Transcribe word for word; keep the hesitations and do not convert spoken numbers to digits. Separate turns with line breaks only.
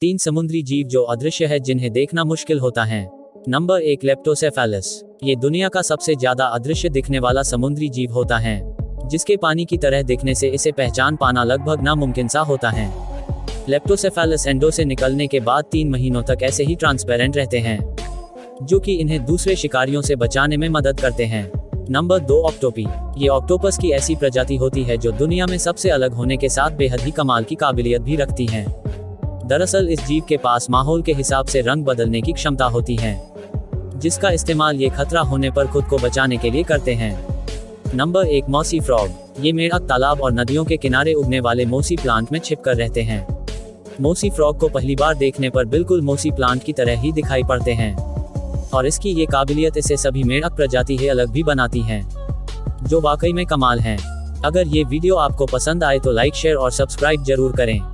तीन समुद्री जीव जो अदृश्य है जिन्हें देखना मुश्किल होता है। नंबर एक, लेप्टोसेफेलस। ये दुनिया का सबसे ज्यादा अदृश्य दिखने वाला समुद्री जीव होता है, जिसके पानी की तरह दिखने से इसे पहचान पाना लगभग नामुमकिन सा होता है। लेप्टोसेफेलस एंडो से निकलने के बाद तीन महीनों तक ऐसे ही ट्रांसपेरेंट रहते हैं, जो कि इन्हें दूसरे शिकारियों से बचाने में मदद करते हैं। नंबर दो, ऑक्टोपी। ये ऑक्टोपस की ऐसी प्रजाति होती है जो दुनिया में सबसे अलग होने के साथ बेहद ही कमाल की काबिलियत भी रखती है। दरअसल इस जीव के पास माहौल के हिसाब से रंग बदलने की क्षमता होती है, जिसका इस्तेमाल ये खतरा होने पर खुद को बचाने के लिए करते हैं। नंबर एक, मॉसी फ्रॉग। ये मेढक तालाब और नदियों के किनारे उगने वाले मोसी प्लांट में छिपकर रहते हैं। मोसी फ्रॉग को पहली बार देखने पर बिल्कुल मोसी प्लांट की तरह ही दिखाई पड़ते हैं, और इसकी ये काबिलियत इसे सभी मेढक प्रजाति से अलग भी बनाती है, जो वाकई में कमाल है। अगर ये वीडियो आपको पसंद आए तो लाइक, शेयर और सब्सक्राइब जरूर करें।